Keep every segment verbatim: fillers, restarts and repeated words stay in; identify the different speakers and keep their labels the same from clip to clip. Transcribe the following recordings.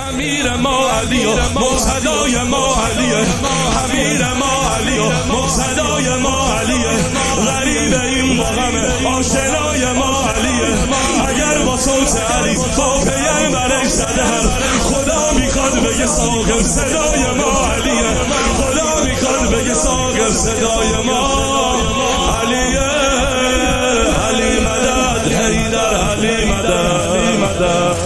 Speaker 1: امیر ما علی و مقتدای ما علیه، امیر ما علی و مقتدای ما علیه، غریب این مقام آشنای ما علیه. اگر با صوت علی با پیامبرش زدن، خدا میخواد بگه ساقم صدای ما علیه، خدا میخواد بگه ساقم صدای ما علیه. علی مدد حیدر، علی مدد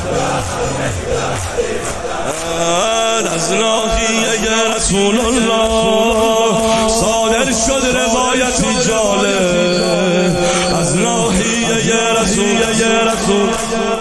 Speaker 1: از ناحیه رسول الله صادر شد روایتی جالب، از ناحیه رسول رسول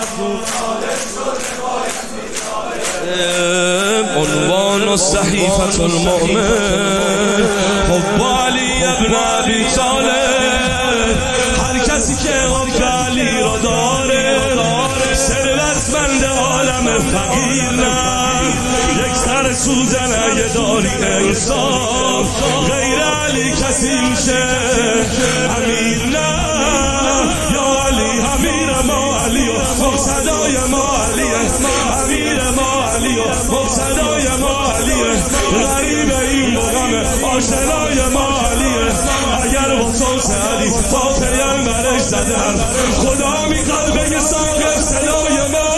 Speaker 1: عنوان صحیفة المؤمن حب علی ابن ابی طالب. هر کسی که حب علی را داره ثروتمند عالم فقیر نه، یک سر سوزن اگه داری انصاف، غیر علی کسی میشه امیر نه. یا علی امیر ما علی و مقتدای ما علیه، امیر ما علی و مقتدای ما علیه، غریب این مقام آشنای ما علیه. اگر با صوت علی با پیامبرش زدن، خدا میخواد بگه صاحب صدای ما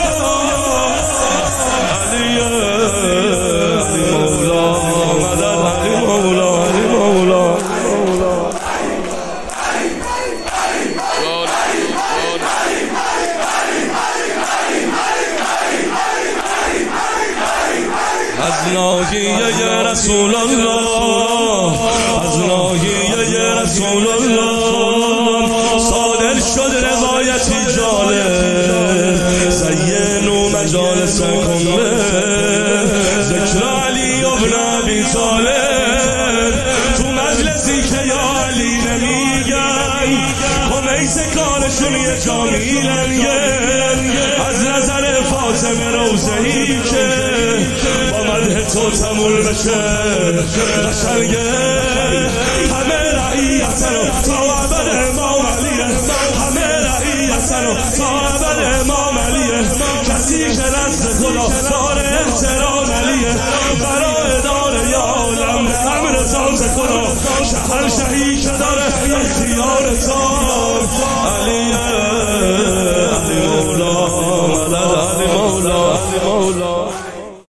Speaker 1: علیه. علی مولا مدد، علی مولا، علی مولا از ناحیه رسول الله، از ناحیه رسول الله صادر شد روایتی جالب. زینوا مجالسکم ذکر علی ابن ابی طالب. تو مجلسی که یا علی نمیگن، خمیس کارشون یه جا میلنگن. از نظر فاطمه روزهی که با مدح تو تمول بشه قشنگه، همه رعیتن و تا ابد امام علیه، همه رعیتن و تا ابد امام علیه. کسی که نزد خدا داره احترام علیه، برای داره یا عالم به امر ذات خدا، شهر شهی که داره اختیار تا